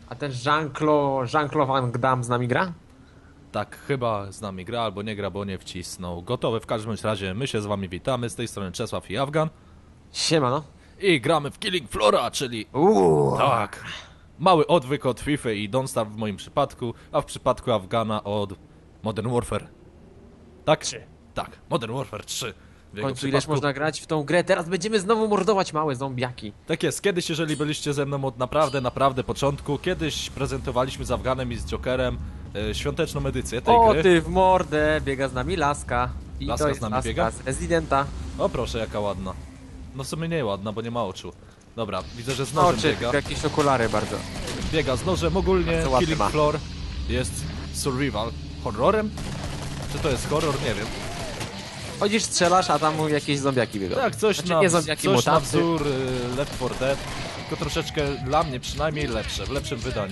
A ten Jean-Claude Van Damme z nami gra? Tak, chyba z nami gra albo nie gra, bo nie wcisnął. Gotowy, w każdym razie my się z wami witamy, z tej strony Czesław i Afgan. Siema no. I gramy w Killing Floora, czyli... Tak. Mały odwyk od FIFA i Don't Starve w moim przypadku, a w przypadku Afgana od Modern Warfare. Tak? 3. Tak, Modern Warfare 3. W W jego końcu ileż przypadku. można grać w tą grę? Teraz będziemy znowu mordować małe zombiaki. Tak jest, kiedyś jeżeli byliście ze mną od naprawdę początku, kiedyś prezentowaliśmy z Afganem i z Jokerem świąteczną edycję tej O gry. ty w mordę, biega z nami laska. I Laska to jest z nami laska biega? z Residenta. O proszę, jaka ładna. No w sumie nie ładna, bo nie ma oczu. Dobra, widzę, że z nożem Oczy, biega. tylko jakieś okulary bardzo. Biega z nożem, ogólnie Bardzo ładny Killing ma. Floor jest survival. Horrorem? Czy to jest horror? Nie wiem. Chodzisz, strzelasz, a tam mu jakieś zombiaki biegą. Tak, coś, Znaczy, na, nie zombiaki, coś na mutanty. wzór Left 4 Dead, tylko troszeczkę dla mnie przynajmniej lepsze, w lepszym wydaniu.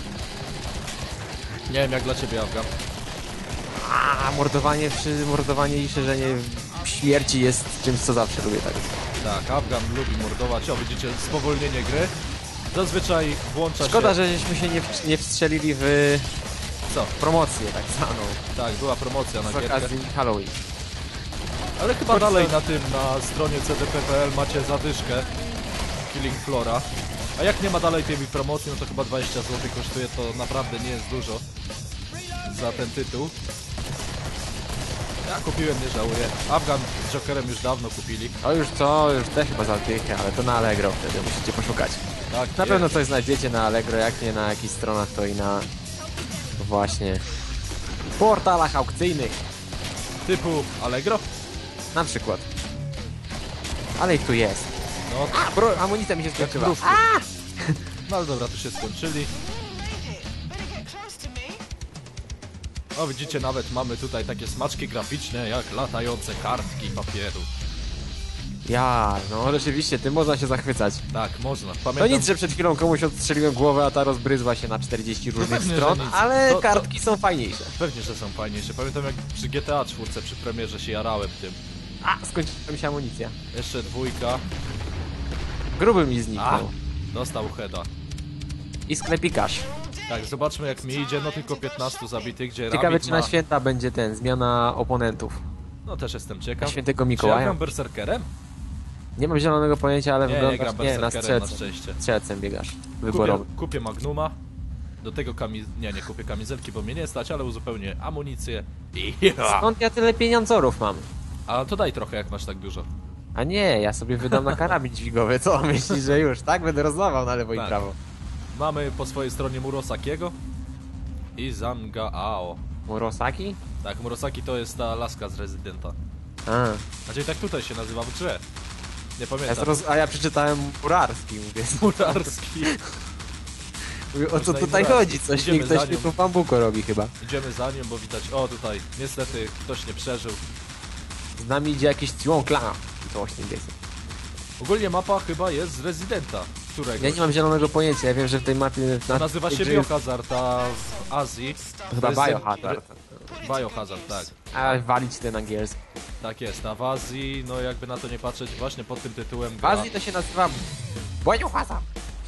Nie wiem jak dla ciebie, Afgan. A mordowanie i szerzenie śmierci jest czymś, co zawsze lubię tak. Tak, Afgan lubi mordować. O, widzicie, spowolnienie gry. Zazwyczaj włącza Szkoda, się... że żeśmy się nie wstrzelili w Co? promocję tak zwaną. Tak, była promocja na Z gierkę. okazji Halloween. Ale chyba dalej na tym, na stronie cdp.pl macie zadyszkę Killing Floora. A jak nie ma dalej tej promocji, no to chyba 20 zł kosztuje, to naprawdę nie jest dużo za ten tytuł. Ja kupiłem, nie żałuję. Afgan z Jokerem już dawno kupili. O już co, już też chyba za dychę, ale to na Allegro wtedy musicie poszukać. Tak, Na jest. pewno coś znajdziecie na Allegro, jak nie na jakichś stronach, to i na właśnie portalach aukcyjnych, Typu Allegro? na przykład. Ale ich tu jest. No, A, amunicja mi się skończyła. mrówki. No ale dobra, tu się skończyli. O, widzicie, nawet mamy tutaj takie smaczki graficzne, jak latające kartki papieru. Ja, no rzeczywiście, tym można się zachwycać. Tak, można. To Pamiętam... nic, że przed chwilą komuś odstrzeliłem głowę, a ta rozbryzła się na 40 różnych pewnie, że stron, nic. ale To- kartki są fajniejsze. Pewnie, że są fajniejsze. Pamiętam jak przy GTA 4 przy premierze się jarałem tym. A, skończyła mi się amunicja. Jeszcze dwójka. Gruby mi A! zniknął. Dostał heada. I sklepikarz. Tak, zobaczmy jak mi idzie, no tylko 15 zabitych, gdzie Ciekawe, Rabbit czy ma... na święta będzie zmiana oponentów. No też jestem Na ciekaw. świętego Czy ja Mikołaja. gram berserkerem? Nie mam zielonego pojęcia, ale Nie, wyglądasz gram nie, na berserkerem na strzelcem. szczęście. Strzelcem biegasz. Kupię, Wyborowy. kupię Magnuma. Do tego nie kupię kamizelki, bo mnie nie stać, ale uzupełnię amunicję i... Skąd ja tyle pieniądzorów mam? A to daj trochę, jak masz tak dużo. A nie, ja sobie wydam na karabin dźwigowy. Co myślisz, że już, tak? Będę rozdawał na lewo i Tak. prawo. Mamy po swojej stronie Murosakiego i Zanga Ao. Murosaki? Tak, Murosaki to jest ta laska z Residenta. A, Znaczy tak tutaj się nazywa w grze. Nie pamiętam. a ja przeczytałem murarski, mówię. Murarski. Mówię, o co Można tutaj im brać. chodzi? Idziemy za Ktoś mi nią. tu bambuko robi chyba. Idziemy za nim, bo widać... O, tutaj niestety ktoś nie przeżył. Z nami idzie jakiś Cionkla. I to właśnie jest. Ogólnie mapa chyba jest z Residenta. Którego? Ja nie mam zielonego pojęcia, ja wiem, że w tej mapie... To nazywa się Biohazard, a w Azji... To chyba to jest- Biohazard. Biohazard, tak. A walić ten angielski. Tak jest, a w Azji, no jakby na to nie patrzeć, właśnie pod tym tytułem W gra... Azji to się nazywa... Biohazard!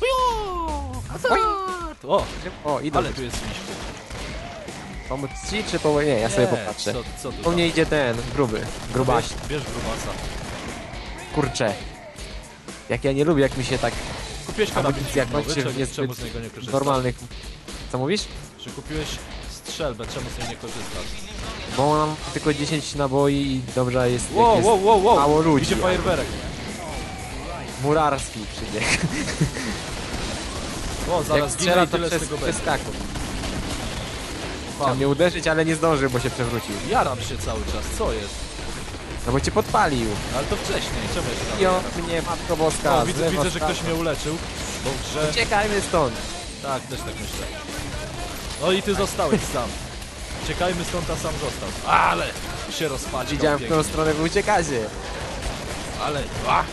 O, O, idą. ale tu jest liśku. Pomóc ci czy po... Nie, ja sobie popatrzę. Co tu U mnie idzie ten, gruby. Grubaś. Bierz grubasa. Kurczę. Jak ja nie lubię, jak mi się tak Kupiłeś karabin amunicja dźwigowy, kończy w czemu niezbyt z niego nie korzystasz? normalnych... Co mówisz? Czy kupiłeś strzelbę, czemu z niej nie korzystasz? Bo mam tylko 10 naboi i dobrze jest, jak Wow, jest wow, wow, wow! mało ludzi. Idzie fajerwerek. Murarski przybieg. O, Jak zaraz ginę strzela, i to tyle z tego będzie. przeskaku. Chciał Pan, mnie uderzyć, ale nie zdążył, bo się przewrócił. jaram się cały czas, co jest? No bo cię podpalił. Ale to wcześniej, czemu ja się tam I on jaram? mnie, Matko Boska, O, widzę, zlewa że ktoś strasznie. mnie uleczył, bo w grze... Uciekajmy stąd. Tak, też tak myślę. No i ty zostałeś sam. Uciekajmy stąd, a sam został. Ale się rozpaczkał Widziałem, w pięknie. którą stronę wy uciekacie. Ale...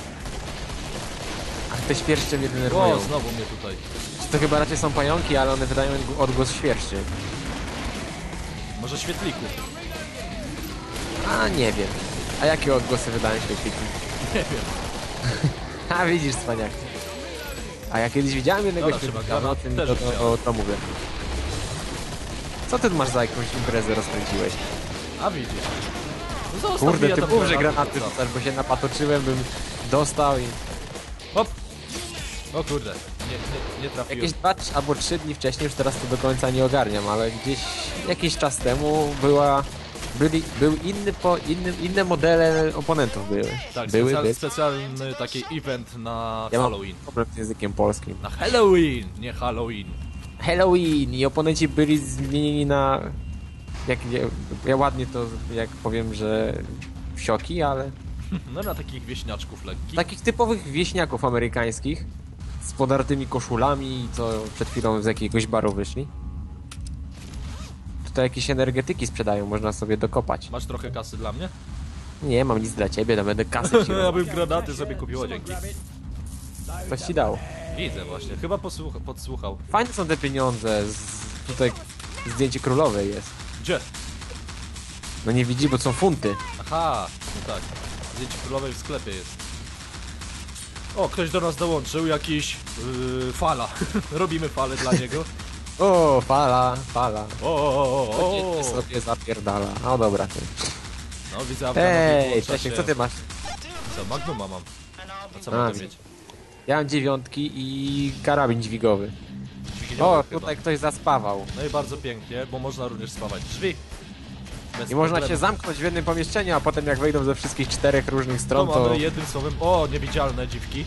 Ach, te świerszcze mnie denerwują. O, znowu mnie tutaj. To chyba raczej są pająki, ale one wydają odgłos świerszczy. Może świetlików. A, nie wiem. A jakie odgłosy wydają świetliki? Nie wiem. A, widzisz, cwaniak. A ja kiedyś widziałem jednego Dobra, trzeba śmietnika, no granat tym, też to mówię. Co ty masz za jakąś imprezę rozkręciłeś? A widzisz. No zostaw Kurde, mi, ja ty tam mów, że granaty granaty rzucam. rzucasz, bo się napatoczyłem, bym dostał i... Hop! O kurde, nie trafiłem. Jakieś 2 albo 3 dni wcześniej, już teraz to do końca nie ogarniam, ale gdzieś jakiś czas temu inne modele oponentów były. Tak, były. specjalny taki event na Ja mam Halloween. problem z językiem polskim. Na Halloween, nie Halloween. Halloween i oponenci byli zmienieni na... Ja ładnie to jak powiem, że wsioki, ale... No na takich wieśniaczków lekkich. Takich typowych wieśniaków amerykańskich z podartymi koszulami, co przed chwilą z jakiegoś baru wyszli. Tutaj jakieś energetyki sprzedają, można sobie dokopać. Masz trochę kasy dla mnie? Nie, mam nic dla ciebie, to będę kasy ci Ja bym granaty sobie kupiła, dzięki. Ktoś ci dał. Widzę właśnie, chyba podsłuchał. Fajne są te pieniądze, tutaj zdjęcie królowej jest. Gdzie? No nie widzi, bo są funty. Aha, no tak. Zdjęcie królowej w sklepie jest. O, ktoś do nas dołączył, jakiś fala. Robimy falę dla niego. O, fala. O. Gdzie sobie zapierdala. O dobra, ty. No widzę, Ej, Czesiek, co ty masz? Co, Magnuma mam. A co A, mogę mieć? Ja mam 9 i karabin dźwigowy. Dźwigniowy O, chyba. tutaj ktoś zaspawał. No i bardzo pięknie, bo można również spawać drzwi. Bez I można problemu. się zamknąć w jednym pomieszczeniu, a potem jak wejdą ze wszystkich 4 różnych To stron, to mamy jednym słowem, o, niewidzialne dziwki.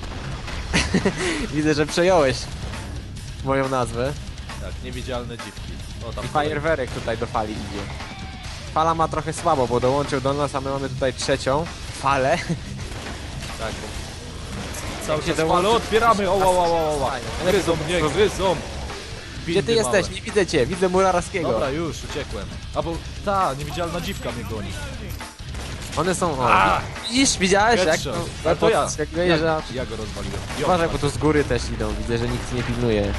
widzę, że przejąłeś moją nazwę. Tak, niewidzialne dziwki. O, tam I fajerwerek tutaj do fali idzie. Fala ma trochę słabo, bo dołączył do nas, a my mamy tutaj 3. falę. Tak, cały się czas dołączy- ale otwieramy, o. Fajnie. Gryzą mnie, gryzą. Gdzie ty Bindy jesteś? małe. Nie widzę cię, widzę Murarskiego. Dobra, już, uciekłem. A bo ta niewidzialna dziwka mnie goni. One są... A! O, widzisz, widziałeś jak Headshot. to... A to ja. Jak wyjeżdża... Ja go rozwaliłem. Uważaj, bo tu z góry też idą, widzę, że nikt nie pilnuje.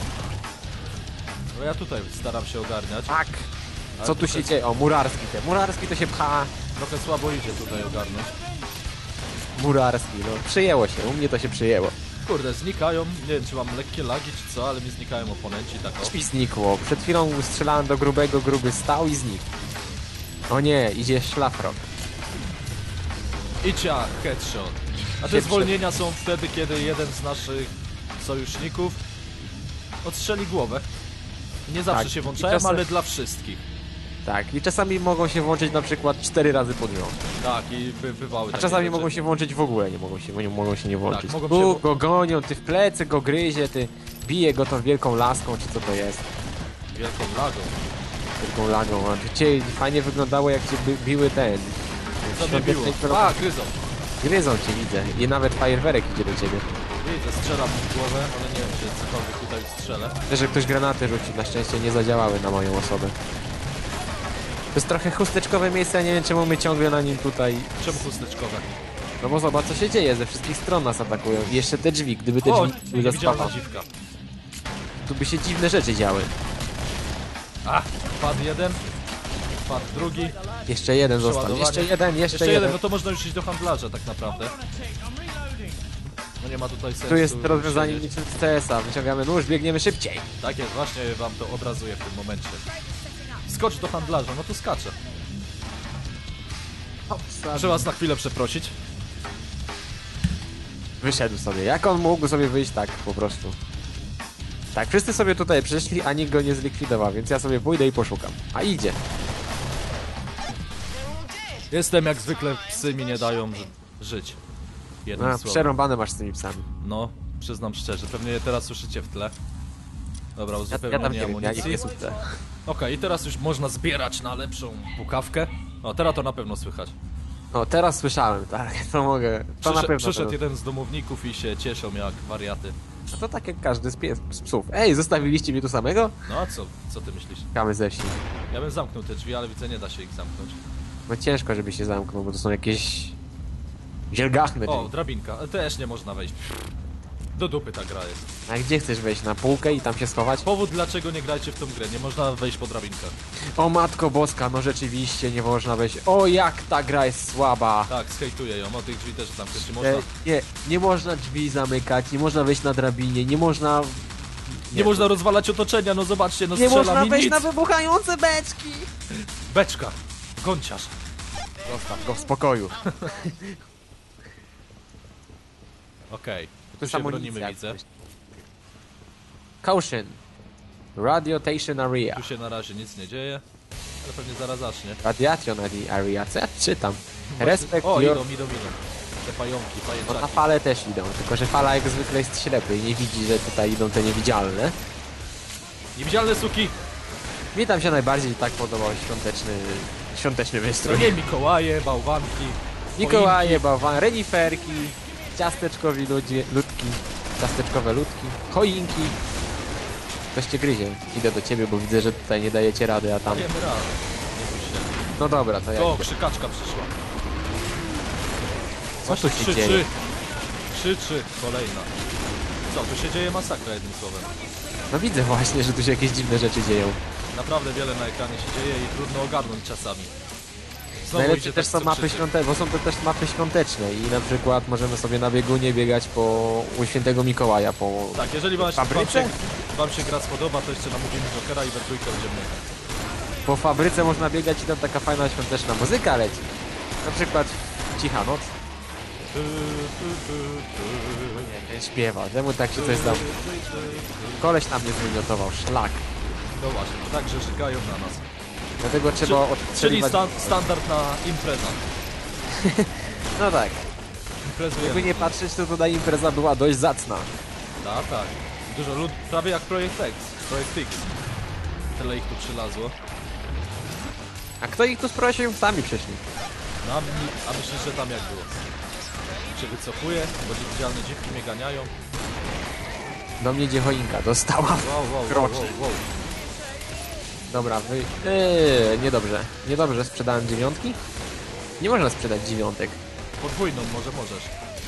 No ja tutaj staram się ogarniać. Tak. Ale Co tu się dzieje? O, Murarski to się pcha. Trochę słabo idzie tutaj ogarnąć. Murarski, no. Przyjęło się, u mnie to się przyjęło. Kurde, znikają. Nie wiem, czy mam lekkie lagi, czy co, ale mi znikają oponenci, tak o. Coś mi znikło. Przed chwilą strzelałem do grubego, gruby stał i znikł. O nie, idzie szlafrok. I ciach, headshot. A te Się zwolnienia są wtedy, kiedy jeden z naszych sojuszników odstrzeli głowę. Nie zawsze Tak, się i włączają, czasem- ale dla wszystkich. Tak, i czasami mogą się włączyć na przykład 4 razy pod rząd. Tak, i bywały A takie czasami rzeczy. mogą się włączyć w ogóle, nie mogą się nie włączyć. Tak, mogą Tu się- go gonią, ty w plecy go gryzie, ty bije go tą wielką laską, czy co to jest? Wielką lagą. Wielką lagą, a to cię fajnie wyglądało jak cię biły ten. Co mnie biło? świątecznej A, gryzą. Gryzą cię widzę i nawet fajerwerek idzie do ciebie. Widzę, strzelam w głowę, ale nie wiem, czy cokolwiek tutaj strzelę. Widzę, że ktoś granaty rzucił, na szczęście nie zadziałały na moją osobę. To jest trochę chusteczkowe miejsce, a nie wiem czemu my ciągle na nim tutaj... Czemu chusteczkowe? No bo zobacz co się dzieje, ze wszystkich stron nas atakują. I jeszcze te drzwi, gdyby te O, drzwi były niewidzialna zaspawa, dziwka. tu by się dziwne rzeczy działy. A, padł jeden. Padł drugi. Jeszcze jeden został, Przeładowanie. jeszcze jeden. No to można już iść do handlarza tak naprawdę. No nie ma tutaj sensu. Tu jest rozwiązanie siedzieć. niczym z CS-a, wyciągamy nóż, biegniemy szybciej. Tak jest, właśnie wam to obrazuję w tym momencie. Skocz do handlarza, no to skaczę. Muszę was na chwilę przeprosić. Wyszedł sobie, jak on mógł sobie wyjść tak po prostu. Tak, wszyscy sobie tutaj przyszli, a nikt go nie zlikwidował, więc ja sobie pójdę i poszukam. A idzie. Jestem jak zwykle, psy mi nie dają żyć. Jednym No, słowem. przerąbane masz z tymi psami. No, przyznam szczerze, pewnie je teraz słyszycie w tle. Dobra, Ja uzupełnienie tam nie wiem, ja ich amunicji. nie słyszę. Okej, i teraz już można zbierać na lepszą pukawkę. O, teraz to na pewno słychać. O, teraz słyszałem, tak, to mogę. To na pewno. Przyszedł To... jeden z domowników i się cieszą jak wariaty. A to tak jak każdy z psów. Ej, zostawiliście mnie tu samego? No a co ty myślisz? Kamy ze wsi. Ja bym zamknął te drzwi, ale widzę, nie da się ich zamknąć. No ciężko, żeby się zamknął, bo to są jakieś... wielgachne O, drzwi. drabinka, ale też nie można wejść. Do dupy ta gra jest. A gdzie chcesz wejść? Na półkę i tam się schować? Powód, dlaczego nie grajcie w tą grę. Nie można wejść po drabinkach. O matko boska, no rzeczywiście nie można wejść. O jak ta gra jest słaba. Tak, skejtuję ją. O tych drzwi też tam nie E, można. nie można drzwi zamykać, nie można wejść na drabinie, nie można... Nie można rozwalać otoczenia, no zobaczcie, no Nie strzela można mi wejść nic. na wybuchające beczki! Beczka. Gąciarz. Zostaw go w spokoju. Okej. To Tu jest się amunicja, bronimy, jak widzę. coś. Caution. Radiotation area. Tu się na razie nic nie dzieje. Ale pewnie zaraz zacznie. Radiation area, co ja czytam? Respect O, your... idą. Te pająki, No na pajęczaki. falę też idą, tylko że fala jak zwykle jest ślepy i nie widzi, że tutaj idą te niewidzialne. Niewidzialne suki! Mi się najbardziej tak podobał świąteczny To wystrój. nie Mikołaje, bałwanki. Mikołaje, bałwan, reniferki, ciasteczkowi ludki, ciasteczkowe ludki, choinki. Ktoś cię gryzie. Idę do ciebie, bo widzę, że tutaj nie dajecie rady, a tam... Dajemy radę. Nie bój się. No dobra, to ja O, idę. krzykaczka przyszła. Co tu się Krzyczy. dzieje? Krzyczy. Kolejna. Co, tu się dzieje masakra jednym słowem. No widzę właśnie, że tu się jakieś dziwne rzeczy dzieją. Naprawdę wiele na ekranie się dzieje i trudno ogarnąć czasami. Znowu Najlepsze idzie też tak, są co mapy krzyczy. świąteczne, bo są to też mapy świąteczne i na przykład możemy sobie na biegunie biegać u świętego Mikołaja, po... Tak, jeżeli Fabryce? wam się gra spodoba, to jeszcze namówimy Jokera i we trójkę będziemy jechać. Po fabryce można biegać i tam taka fajna świąteczna muzyka leci. Na przykład Cicha Noc. Nie, ten śpiewa, temu tak się coś zdało. Koleś tam mnie zwymiotował, szlak. No właśnie, także żygają na nas. Dlatego trzeba Czyli odstrzeliwać... standard na impreza. No tak, Imprezujemy. jakby nie patrzeć, to tutaj impreza była dość zacna. Tak. Dużo lud, prawie jak Projekt X. Projekt X. Tyle ich tu przylazło. A kto ich tu sprosił? Sami przyszli. No, a myślisz, że tam jak było? Się wycofuje, bo niewidzialne dziwki mnie ganiają. Do mnie gdzie choinka dostała. Wow. Kroczy. Dobra, niedobrze. Niedobrze, sprzedałem dziewiątki? Nie można sprzedać dziewiątek. Podwójną może możesz.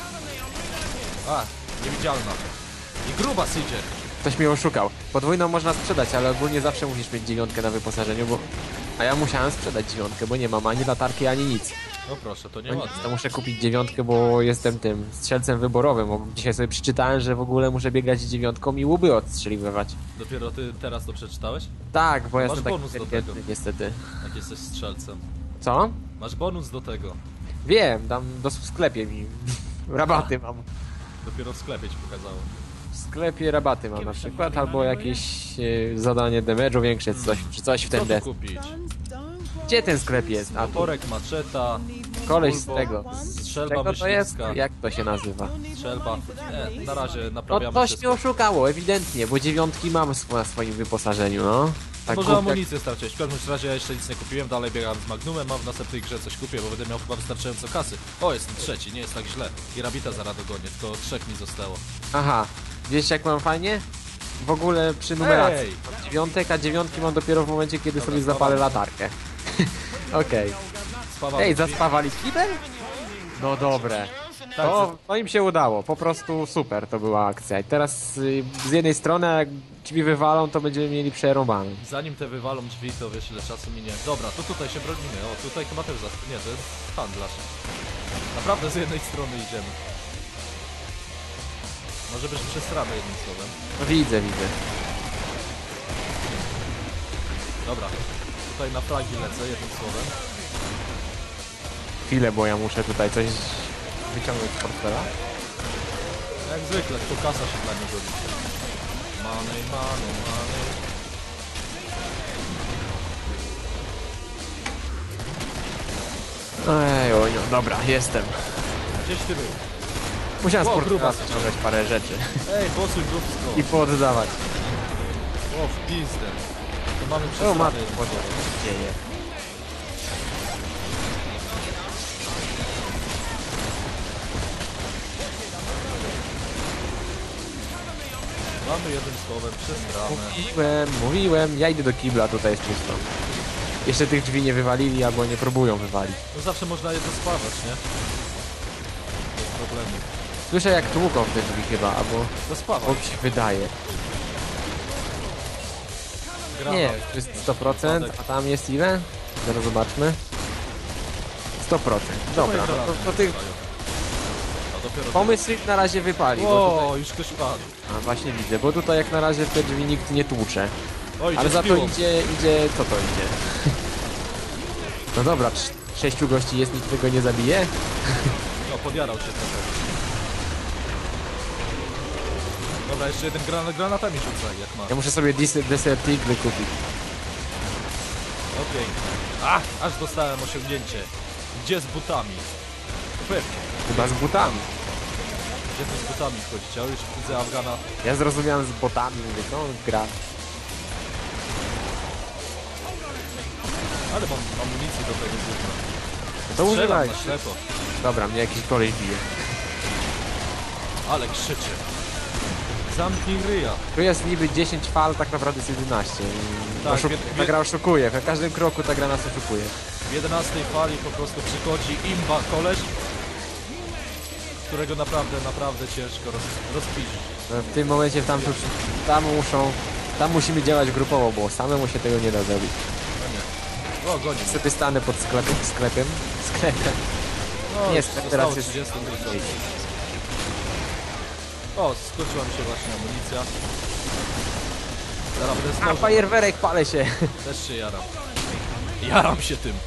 A, niewidzialna. I grubas idzie. Ktoś mnie oszukał. Podwójną można sprzedać, ale ogólnie zawsze musisz mieć dziewiątkę na wyposażeniu, bo... A ja musiałem sprzedać dziewiątkę, bo nie mam ani latarki, ani nic. No proszę, to No nic, nieładnie. to muszę kupić dziewiątkę, bo jestem tym strzelcem wyborowym. Bo dzisiaj sobie przeczytałem, że w ogóle muszę biegać z dziewiątką i łuby odstrzeliwać. Dopiero ty teraz to przeczytałeś? Tak, bo ja Masz jestem taki bonus do inteligentny, tego. niestety. Jak jesteś strzelcem. Co? Masz bonus do tego. Wiem, tam w sklepie mi rabaty mam. Dopiero w sklepie ci pokazało. W sklepie rabaty mam na przykład, albo jakieś zadanie damage'u większe, czy coś w Co ten tu des. kupić? Gdzie ten sklep jest? A tu Motorek, maczeta, koleś z Bulbo, tego. strzelba Czego to jest? myśliwska. Jak to się nazywa? strzelba. Nie, na razie No naprawiamy coś wszystko. mnie oszukało, ewidentnie, bo dziewiątki mam na swoim wyposażeniu, no. Tak Może kup- amunicję straciłeś. W każdym razie ja jeszcze nic nie kupiłem, dalej biegam z Magnumem, mam w następnej grze coś kupię, bo będę miał chyba wystarczająco kasy. O, jestem trzeci, nie jest tak źle. I Rabita zaraz dogonię, tylko trzech mi zostało. Aha, wiesz jak mam fajnie? W ogóle przy numeracji. Ej! Mam dziewiątek, a dziewiątki mam dopiero w momencie, kiedy Dobra, sobie zapalę spawamy. latarkę. Okej. Spawamy Ej, drzwi. zaspawali kibel? No dobre. Tak, To im się udało, po prostu super to była akcja. I teraz z jednej strony, jak drzwi wywalą, to będziemy mieli przerąbane. Zanim te wywalą drzwi, to wiesz ile czasu minie. Dobra, to tutaj się bronimy. O, tutaj chyba też nie, to jest handlarz. Naprawdę z jednej strony idziemy. Może być przesrane jednym słowem. No widzę. Dobra, tutaj na fragi lecę jednym słowem. Chwilę, bo ja muszę tutaj coś wyciągnąć z portfela. Jak zwykle, to kasa się dla niego liczy. Money. Ej, oj, no, dobra, jestem. Gdzieś ty był? Musiałem z O, portfela grubas. wyciągać parę rzeczy Ej, bosuj grubsko. i pooddawać. O, w pizdę. To mamy O przesrane matko, jednym co słowem. się dzieje? Mamy jednym słowem przesrane. Mówiłem, ja idę do kibla, tutaj jest czysto. Jeszcze tych drzwi nie wywalili, albo nie próbują wywalić. No zawsze można je dospawać, nie? Bez problemu. Słyszę jak tłuką w te drzwi chyba, albo To spawa. mi się wydaje. Nie, to jest 100%, a tam jest ile? Zaraz zobaczmy. 100%. Dobra, no to tych A dopiero... pomysł na razie wypali. Bo O, już ktoś padł. tutaj, a właśnie widzę, bo tutaj jak na razie w te drzwi nikt nie tłucze. Oj, Ale za to idzie, co to idzie? No dobra, 6 gości jest, nikt tego nie zabije? No, podjarał się trochę. Dobra, jeszcze jeden granatami rzucaj, jak ma. Ja muszę sobie Desert Eagle kupić. No pięknie. Aż dostałem osiągnięcie. Gdzie z butami? To pewnie. Chyba z butami. Gdzie ty z butami wchodzić? Ja już widzę Afgana. Ja zrozumiałem z botami, mówię, no gra. Ale mam amunicję do tego buta. To Strzelam używaj. na ślepo. Dobra, mnie jakiś koleś bije. Ale krzyczy. Zamknij ryja. Tu jest niby 10 fal, tak naprawdę jest 11. Tak, Ta gra oszukuje, w każdym kroku ta gra nas oszukuje. W 11 fali po prostu przychodzi imba koleś, którego naprawdę ciężko rozpić. No, w tym momencie tam musimy działać grupowo, bo samemu się tego nie da zrobić. No nie. O, goni. Sobie stanę pod sklepem. No, Jest, zostało teraz jest- 30 tylko. O, skończyła mi się właśnie amunicja. Zaraz będę A, znowu. fajerwerek, palę się. Też się jaram. Jaram się tym.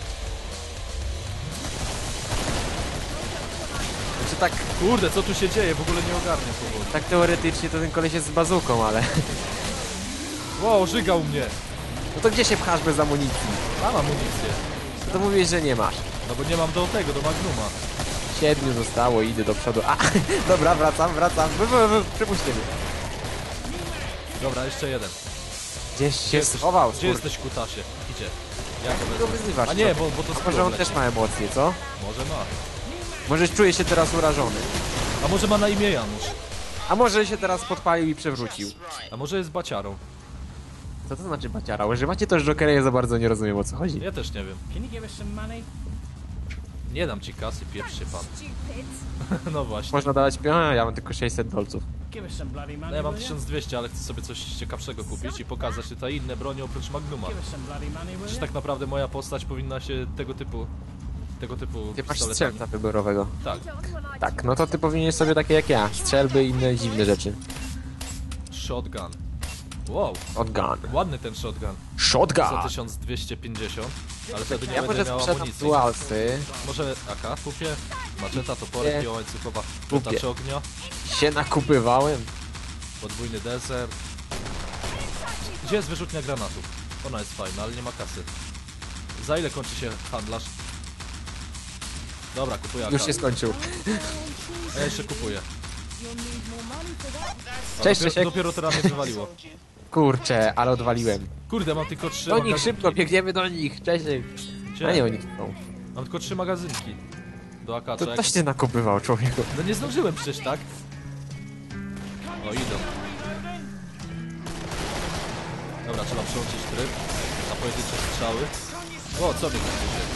Znaczy tak, Kurde, co tu się dzieje? W ogóle nie ogarnię powoli. tak teoretycznie to ten koleś jest z bazuką, ale... Wow, żygał mnie. No to gdzie się pchasz bez amunicji? Mam amunicję. To mówisz, że nie masz. No bo nie mam do Magnuma. 7 zostało, idę do przodu. A, dobra, wracam. Przypuśćcie mnie. Dobra, jeszcze jeden. Gdzieś się schował, Gdzie jesteś, kutasie? Idzie. Jak Jak to go wezmę? wyzywasz? A nie, co? bo to A może on też ma emocje, co? Może ma. Może czuje się teraz urażony. A może ma na imię Janusz. A może się teraz podpalił i przewrócił. A może jest baciarą. Co to znaczy baciara? Używacie też Jokera, ja za bardzo nie rozumiem, o co chodzi. Ja też nie wiem. Can you give us some money? Nie dam ci kasy, pieprz się pan. No właśnie. Można dawać pieniądze, ja mam tylko 600 dolców. Give us some bloody money. No ja mam will you? 1200, ale chcę sobie coś ciekawszego kupić i pokazać tutaj inne broni oprócz Magnuma. Give us some bloody money, will Przecież you? tak naprawdę moja postać powinna się tego typu Ty masz pistoletami. strzelca wyborowego. Tak. Tak, no to ty powinieneś sobie takie jak ja. Strzelby i inne dziwne rzeczy. Shotgun. Wow, Shotgun. ładny ten shotgun. Za Shotgun! 1250, ale wtedy nie Ja będę może miał sprzedam amunicji. dualsy. Może AK kupię? Maczeta, toporek, Nie. piła łańcuchowa, Kupię. miotacz ognia, Się nakupywałem. podwójny deser. Gdzie jest wyrzutnia granatów? Ona jest fajna, ale nie ma kasy. Za ile kończy się handlarz? Dobra, kupuję AK. Już się skończył. A ja jeszcze kupuję. A Cześć, dopiero, Czesiek. dopiero teraz mnie wywaliło. Kurczę, ale odwaliłem. Kurde, mam tylko 3 Do nich magazynki. szybko, biegniemy do nich. Cześć. Gdzie? A nie, oni są. Mam tylko 3 magazynki. Do AK, To co jak... ktoś cię nakupywał, człowieku. No nie zdążyłem przecież, tak? O, idą. Dobra, trzeba przełączyć tryb na pojedyncze strzały. O, co mi tu się?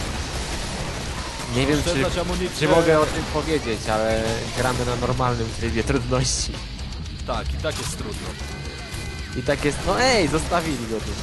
Nie wiem, Oszczędzać amunicję. czy mogę o tym powiedzieć, ale gramy na normalnym trybie trudności. Tak, i tak jest trudno. I tak jest, no ej, zostawili go tu.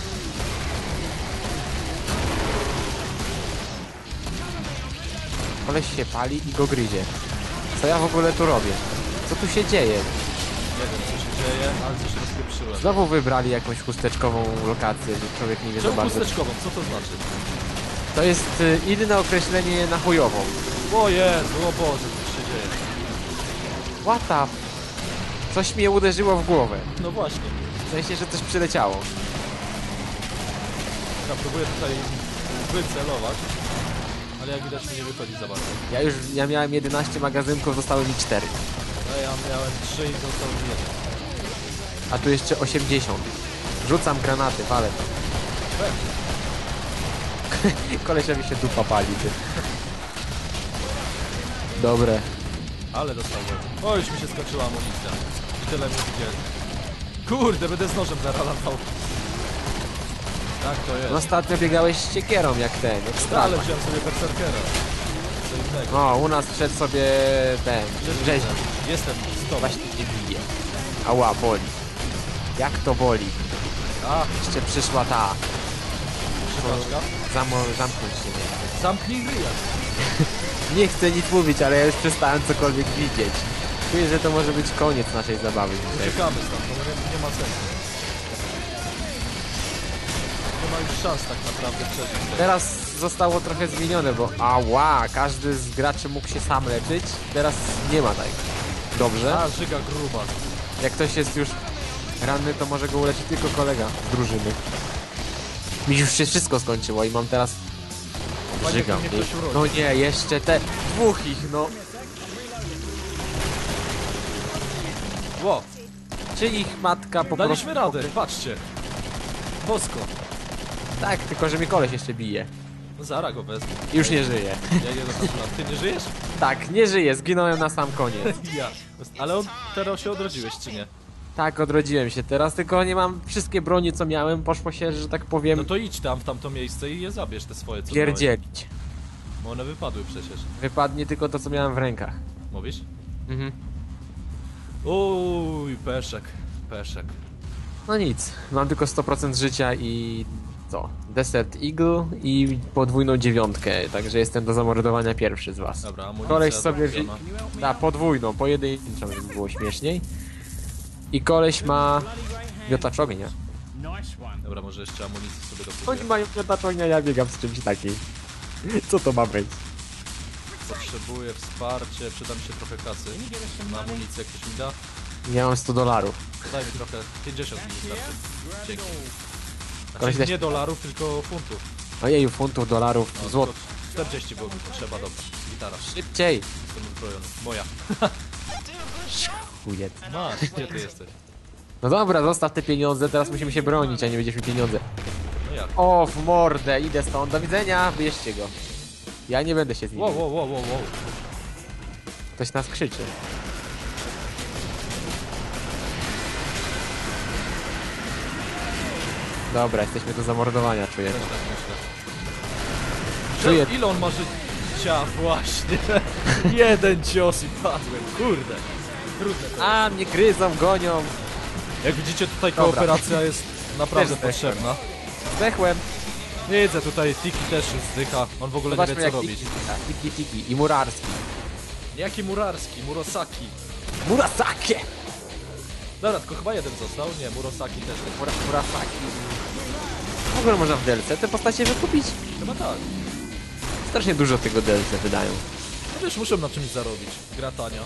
Koleś się pali i go gryzie. Co ja w ogóle tu robię? Co tu się dzieje? Nie wiem, co się dzieje, ale coś rozpieprzyłem. Znowu wybrali jakąś chusteczkową lokację, że człowiek nie wie za Czemu bardzo. chusteczkową? Co to znaczy? To jest inne określenie na chujową. O Jezu, o Boże, co się dzieje? What the f... Coś mnie uderzyło w głowę. No właśnie. W sensie, że coś przyleciało. Ja próbuję tutaj wycelować, ale jak widać mi nie wychodzi za bardzo. Ja miałem 11 magazynków, zostały mi 4. No ja miałem 3 i został mi 1. A tu jeszcze 80. Rzucam granaty, walę to. Pewnie. Kolesiowi się dupa pali, ty. Dobre. Ale dostałem. O, już mi się skończyła amunicja. I tyle mnie widzieli. Kurde, będę z nożem zaraz latał. Tak to jest. Ostatnio biegałeś z siekierą jak ten, jak Ale strala. wziąłem sobie berserkera. Co innego. No, u nas wszedł sobie ten, rzeźnik. Jestem z tobą. Właśnie nie bije. Ała, boli. Jak to boli? A, Jeszcze przyszła ta. krzywaczka. Zamknąć się nie chce. Zamknij ryja. Nie chcę nic mówić, ale ja już przestałem cokolwiek widzieć. Czuję, że to może być koniec naszej zabawy dzisiaj. Uciekamy stąd, bo nie ma sensu. Nie ma już szans tak naprawdę przeżyć. Teraz zostało trochę zmienione, bo ała, każdy z graczy mógł się sam leczyć. Teraz nie ma tak. Dobrze. A, żyga gruba. Jak ktoś jest już ranny, to może go uleczyć tylko kolega z drużyny. Mi już się wszystko skończyło i mam teraz... Fajnie, Żygam. jak mnie ktoś urodzi. No nie, jeszcze te dwóch ich, no. Ło, Czy ich matka po prostu... daliśmy radę, patrzcie. Bosko. Tak, tylko że mi koleś jeszcze bije. No zara go wezmę. I już nie żyje. Ja jedę na plan. Ty nie żyjesz? Tak, nie żyje, zginąłem na sam koniec. Ja. Ale teraz się odrodziłeś, czy nie? Tak, odrodziłem się teraz, tylko nie mam wszystkie broni, co miałem, poszło się, że tak powiem, No to idź tam, w tamto miejsce i je zabierz te swoje, co pierdzielić. miałeś. Bo one wypadły przecież. Wypadnie tylko to, co miałem w rękach. Mówisz? Mhm. Uj, peszek. Peszek. No nic, mam tylko 100% życia i co? Desert Eagle i podwójną 9, także jestem do zamordowania pierwszy z was. Dobra, amunicja Koleś sobie dopiona. da podwójną, pojedynczą, żeby było śmieszniej. I koleś ma miotacz ognia. Nice one. Dobra, może jeszcze amunicję sobie Oni dokupię. mają miotacz ognia, ja biegam z czymś takim. Co to ma być? Potrzebuję wsparcie, przyda mi się trochę kasy. Na amunicję jak ktoś mi da? Nie mam $100. Daj mi trochę, 50 mi wystarczy. Dzięki. Koleś Znaczy, też- nie dolarów, tylko funtów. Ojeju, funtów, dolarów, No, złotych. tylko 40 było mi potrzeba, dobra. Gitara, Szybciej! jestem uzbrojony. Moja. Chujec. Masz, gdzie ty jesteś? No dobra, zostaw te pieniądze, teraz musimy się bronić, a nie będziesz mi pieniądze. No jak? O, w mordę, idę stąd, do widzenia, wyjeźdźcie go. Ja nie będę się z nim. Wow, wow, wow, wow, wow. Ktoś nas krzyczy. Dobra, jesteśmy do zamordowania, czuję. Też tak myślę. Czuję. Ile on ma życia? Właśnie. Jeden cios i padłem, kurde. Trudne to. A, mnie gryzą, gonią. Jak widzicie, tutaj Dobra. kooperacja jest naprawdę Też zdechłem. potrzebna. Zdechłem. Widzę, tutaj Tiki też już zdycha. On w ogóle nie Zobaczmy wie co jak robić. Tiki i Murarski. Jaki Murarski, Murosaki. Murasaki! Dobra, tylko chyba jeden został. Nie, Murosaki też jest. Murasaki. W ogóle można w DLC te postacie wykupić? Chyba tak. Strasznie dużo tego DLC wydają. No wiesz, muszę na czymś zarobić. Gra tania.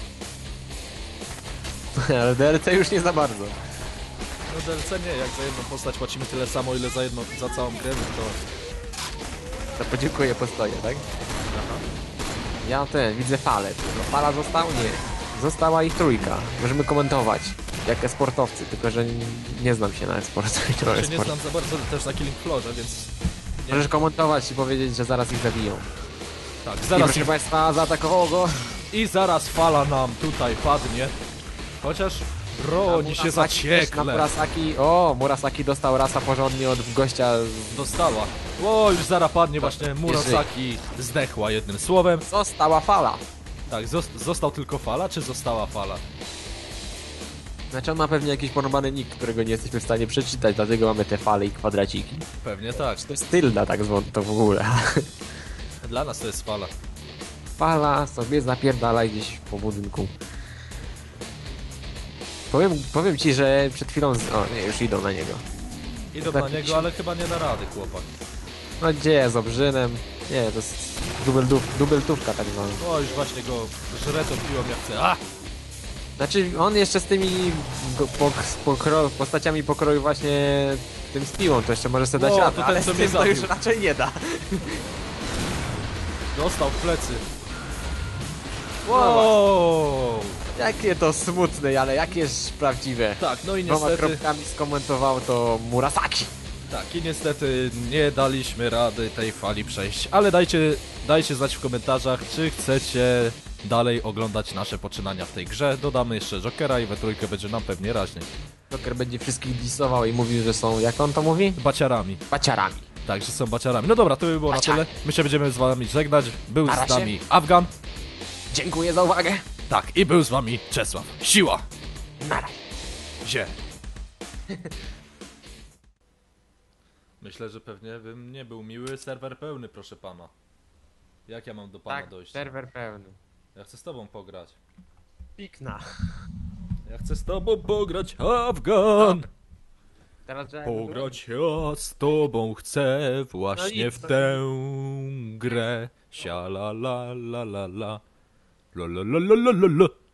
Ale DLC już nie za bardzo. No DLC nie, jak za jedną postać płacimy tyle samo, ile za całą grę, to... To podziękuję, postoję, tak? Aha. Ja widzę falę. No, fala została? Nie. Została ich trójka. Możemy komentować. Jak e-sportowcy, tylko że nie znam się na e-sporcie. Ja się nie znam za bardzo też na Killing Floorze, więc... Możesz komentować i powiedzieć, że zaraz ich zabiją. Tak, I zaraz proszę Państwa, zaatakowało go. I zaraz fala nam tutaj padnie. Chociaż broni się Na zaciekle. Murasaki. O, Murasaki dostał rasa porządnie od gościa. Dostała. O, już zaraz padnie właśnie Murasaki. Zdechła jednym słowem. Została fala. Tak, został tylko fala, czy została fala? Znaczy on ma pewnie jakiś porąbany nick, którego nie jesteśmy w stanie przeczytać, dlatego mamy te fale i kwadraciki. Pewnie tak. To jest tylda tak zwana to w ogóle. Dla nas to jest fala. Fala sobie zapierdala gdzieś po budynku. Powiem ci, że przed chwilą... O nie, już idą na niego. Idą Tak, na niego, ale chyba nie da rady, chłopak. No gdzie, z obrzynem? Nie, to jest dubeltówka tak zwana. O, już właśnie go żretą piłą jak chce. A! Znaczy on jeszcze z tymi postaciami pokroju właśnie tym z piłą to jeszcze może sobie dać O, radę, to ten, ale co z mnie tym to już zabił. raczej nie da. Dostał w plecy. Wow! Jakie to smutne, ale jakieś prawdziwe. Tak, no i Dwoma niestety... kropkami skomentował to Murasaki. Tak, i niestety nie daliśmy rady tej fali przejść. Ale dajcie znać w komentarzach, czy chcecie dalej oglądać nasze poczynania w tej grze. Dodamy jeszcze Jokera i we trójkę będzie nam pewnie raźniej. Joker będzie wszystkich disował i mówił, że są, jak on to mówi? Baciarami. Baciarami. Tak, że są baciarami. No dobra, to by było na Baciar. tyle. My się będziemy z wami żegnać. Był Na z razie. nami Afgan. Dziękuję za uwagę. Tak, i był z wami Czesław. Siła! Nara. Zie. Myślę, że pewnie bym nie był miły. Serwer pełny, proszę pana. Jak ja mam do pana Tak, dojść? serwer pełny. Ja chcę z tobą pograć. Pikna. Ja chcę z tobą pograć, Afgan! Teraz trzeba... Pograć ja z tobą chcę właśnie nic, w to tę grę. Sia la la la la la. La la la la la la.